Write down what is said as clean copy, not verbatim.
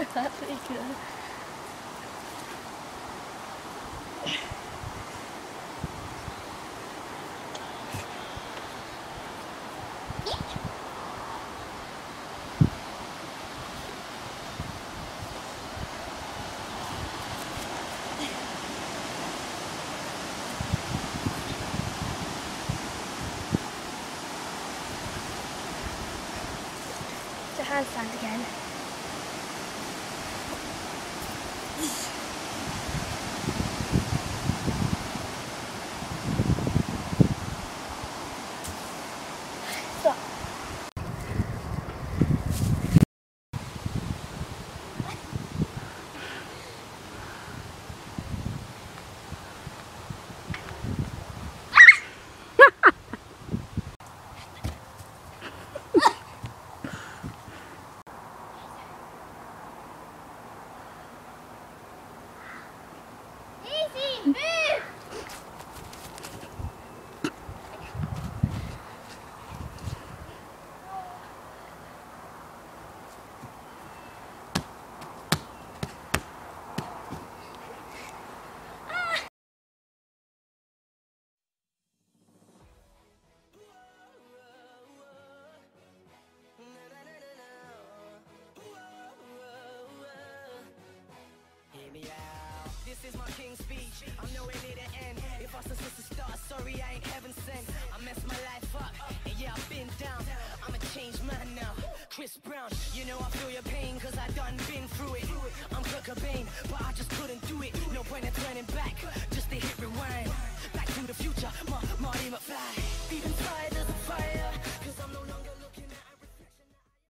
That's pretty good. It's a handstand again. Stop. Easy, move! This is my king's speech, I'm nowhere near the end. If I was supposed to start, sorry I ain't heaven sent. I messed my life up, and yeah I've been down. I'm a changed man now, Chris Brown. You know I feel your pain, cause I done been through it. I'm Kurt Cobain, but I just couldn't do it. No point in turning back, just to hit rewind. Back to the future, Marty McFly. Deep inside